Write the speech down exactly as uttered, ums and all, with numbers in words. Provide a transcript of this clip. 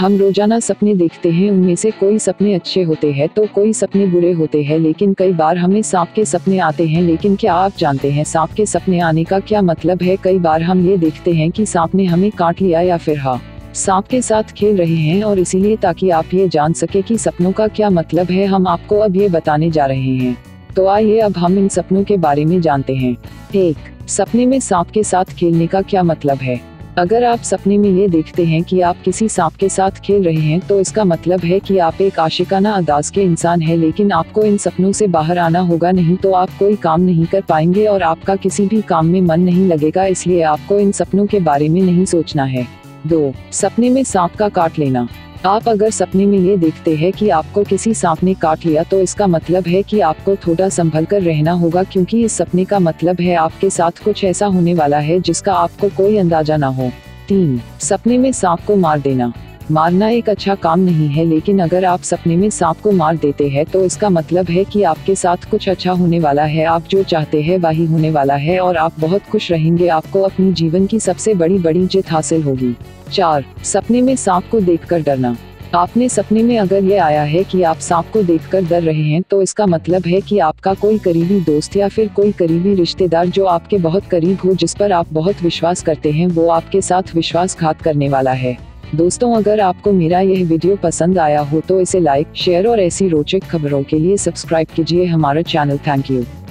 हम रोजाना सपने देखते हैं, उनमें से कोई सपने अच्छे होते हैं तो कोई सपने बुरे होते हैं, लेकिन कई बार हमें सांप के सपने आते हैं। लेकिन क्या आप जानते हैं सांप के सपने आने का क्या मतलब है? कई बार हम ये देखते हैं कि सांप ने हमें काट लिया या फिर हाँ सांप के साथ खेल रहे हैं, और इसीलिए ताकि आप ये जान सके कि सपनों का क्या मतलब है, हम आपको अब ये बताने जा रहे हैं। तो आइए अब हम इन सपनों के बारे में जानते हैं। एक, सपने में सांप के साथ खेलने का क्या मतलब है? अगर आप सपने में ये देखते हैं कि आप किसी सांप के साथ खेल रहे हैं तो इसका मतलब है कि आप एक आशिकाना अंदाज के इंसान हैं, लेकिन आपको इन सपनों से बाहर आना होगा, नहीं तो आप कोई काम नहीं कर पाएंगे और आपका किसी भी काम में मन नहीं लगेगा। इसलिए आपको इन सपनों के बारे में नहीं सोचना है। दो, सपने में सांप का काट लेना। आप अगर सपने में ये देखते हैं कि आपको किसी सांप ने काट लिया तो इसका मतलब है कि आपको थोड़ा संभल कर रहना होगा, क्योंकि इस सपने का मतलब है आपके साथ कुछ ऐसा होने वाला है जिसका आपको कोई अंदाजा ना हो। तीन, सपने में सांप को मार देना। मारना एक अच्छा काम नहीं है, लेकिन अगर आप सपने में सांप को मार देते हैं तो इसका मतलब है कि आपके साथ कुछ अच्छा होने वाला है, आप जो चाहते हैं वही होने वाला है और आप बहुत खुश रहेंगे। आपको अपनी जीवन की सबसे बड़ी बड़ी जीत हासिल होगी। चार, सपने में सांप को देखकर डरना। आपने सपने में अगर ये आया है कि आप सांप को देखकर डर रहे हैं तो इसका मतलब है कि आपका कोई करीबी दोस्त या फिर कोई करीबी रिश्तेदार जो आपके बहुत करीब हो, जिस पर आप बहुत विश्वास करते हैं, वो आपके साथ विश्वासघात करने वाला है। दोस्तों, अगर आपको मेरा यह वीडियो पसंद आया हो तो इसे लाइक, शेयर और ऐसी रोचक खबरों के लिए सब्सक्राइब कीजिए हमारा चैनल। Thank you.